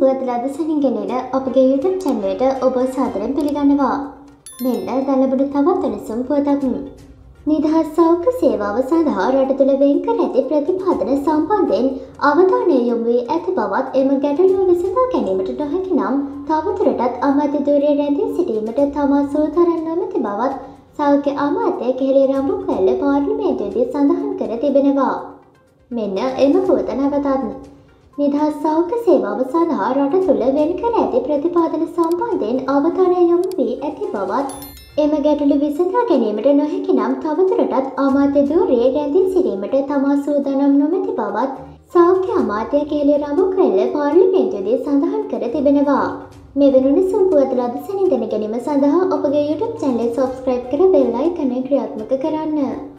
පුවත් ලද සැනින්ගෙනෙන අපගේ YouTube channel එකට ඔබ සාදරයෙන් පිළිගන්නවා. මෙන්න දැලබුණු තවත් වෙනසුම් පුවතක්. නිදහස් සෞඛ්‍ය සේවාව සඳහා රට තුළ වෙන් කර ඇති ප්‍රතිපාදන සම්බන්ධයෙන් අවධානය යොමු වී ඇති බවත් එම ගැටලුව විසඳා ගැනීමට නොහැකි නම් තවදුරටත් අමාත්‍ය ධුරය රැඳී සිටීමට තමා සූදානම් නොමැති බවත් සෞඛ්‍ය අමාත්‍ය කෙහෙලි රඹුක්වැල්ල පාර්ලිමේන්තුවේදී සඳහන් කර තිබෙනවා. මෙන්න එම පුවත නැවතත්. නිදහස් සෞඛ්‍ය සේවාව සඳහා රට තුළ වෙන් කර ඇති ප්‍රතිපාදන සම්බන්ධයෙන් අවධානය යොමු වී ඇති බවත් එම ගැටලු විසඳා ගැනීමට නොහැකි නම් තවදුරටත් අමාත්‍ය ධුරයේ රැඳී සිටීමට තමා සූදානම් නොමැති බවත් සෞඛ්‍ය අමාත්‍ය කෙහෙලි රඹුක්වැල්ල පාර්ලිමේන්තුවේදී සඳහන් කර තිබෙනවා. මෙවැනි සම්පූර්ණ ලද සැනින් දැන ගැනීම සඳහා ඔබගේ YouTube channel subscribe කර bell icon එක ක්‍රියාත්මක කරන්න.